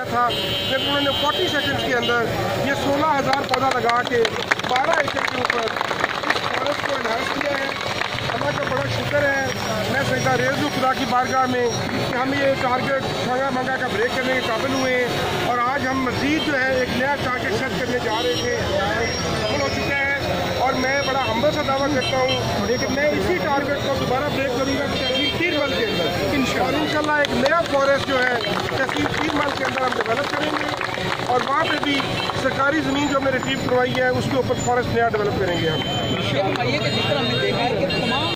گیا تھا، لیکن انہوں نے 40 سیکنڈز کے اندر یہ 16,000 پودا لگا کے 12 ایکڑ کے اوپر اس فارسٹ کو انہانس کیا ہے۔ اللہ کا بڑا شکر ہے، میں سجدہ ریز ہوں خدا کی بارگاہ میں کہ ہم یہ ٹارگیٹ مانگا مانگا کا بریک کرنے کے قابل ہوئے ہیں، اور آج ہم مزید جو ہے ایک نیا ٹارگیٹ سیٹ کرنے جا رہے تھے، مکمل ہو چکا ہے۔ اور میں بڑا ہمبل سا دعویٰ کرتا ہوں لیکن میں اسی ٹارگیٹ کو دوبارہ بریک کروں گا تحصیل پیرمل کے اندر، اور انشاءاللہ ایک نیا فارسٹ جو ہے تحصیل پیرمل کے اندر ہم ڈیولپ کریں گے، اور وہاں پہ بھی سرکاری زمین جو ہم نے ریٹریو کروائی ہے اس کے اوپر فارسٹ نیا ڈیولپ کریں گے ہم۔